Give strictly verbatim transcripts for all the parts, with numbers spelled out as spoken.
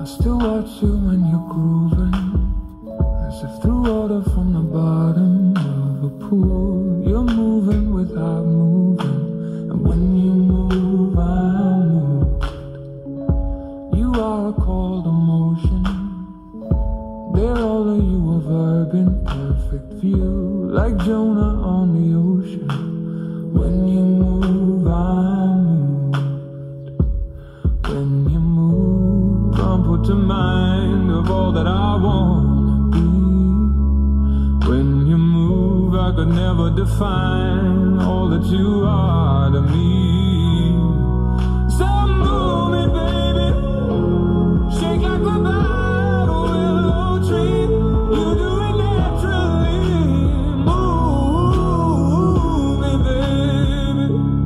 I still watch you when you're grooving, as if through water from the bottom of a pool. You're moving without moving, and when you move, I'm moved. You are a cold emotion, there all of you a verb in perfect view, like Jonah on the ocean. When you move, I'm moved. When you move, I'm put to mind of all that I wanna be. When you move, I could never define all that you are to me. So move me, baby, shake like a bottle willow tree. You do it naturally. Move me, baby.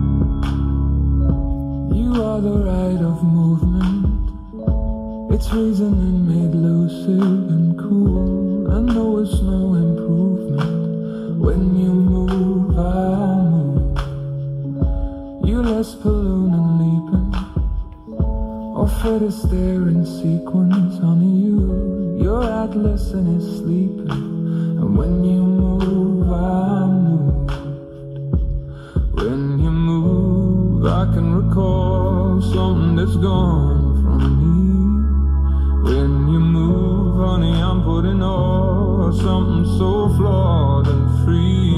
You are the right of movement. It's reasoning made lucid and cool. I know it's no improvement. When you move, I move. You less balloon and leaping, or Fred Astaire in sequence. Honey, you, you're Atlas and it's sleeping. And when you move, I move. When you move, I can recall something that's gone from me. When you move, honey, I'm putting all something so flawed and free.